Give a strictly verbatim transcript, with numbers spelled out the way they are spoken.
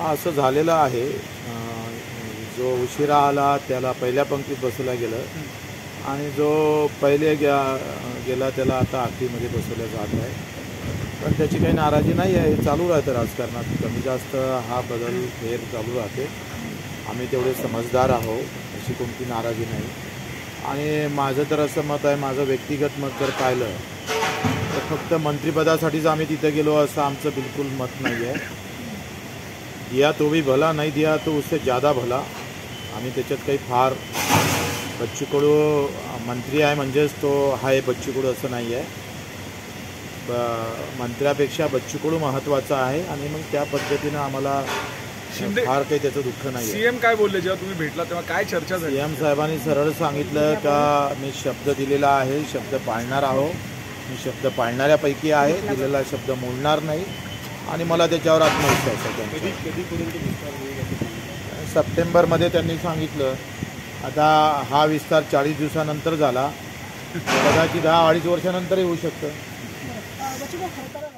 असं झालेलं आहे, जो उशिरा आला त्याला पहिल्या पंक्तीत बसवलं गेलं आणि जो पहिले गे गेला त्याला आता आखरीमध्ये बसवलं जात आहे. पण त्याची काही नाराजी नाही आहे, हे चालू राहतं राजकारणात. कमी जास्त हा बदल फेर चालू राहते. आम्ही तेवढे समजदार आहोत, अशी कोणती नाराजी नाही. आणि माझं तर असं मत आहे, माझं व्यक्तिगत मत जर पाहिलं तर फक्त मंत्रिपदासाठीच आम्ही तिथे गेलो असं आमचं बिलकुल मत नाही आहे. दिया तो भी भला, नहीं दिया तो उससे ज़्यादा भला. आम्ही त्याच्यात काही फार बच्चू कडू मंत्री आहे म्हणजेच तो आहे बच्चू कडू असं नाही आहे. ब मंत्र्यापेक्षा बच्चू कडू महत्त्वाचा आहे आणि मग त्या पद्धतीनं आम्हाला शिंदे फार काही त्याचं दुःख नाही आहे. सीएम काय बोलले जेव्हा तुम्ही भेटला तेव्हा काय चर्चा झाली? सीएम साहेबांनी सरळ सांगितलं का मी शब्द दिलेला आहे, शब्द पाळणार आहो. मी शब्द पाळणाऱ्यापैकी आहे, दिलेला शब्द मोडणार नाही आणि मला त्याच्यावर आत्मविश्वास आहे. त्यांचा सप्टेंबरमध्ये त्यांनी सांगितलं. आता हा विस्तार चाळीस दिवसानंतर झाला, कदाचित दहा अडीच वर्षानंतरही होऊ शकतं.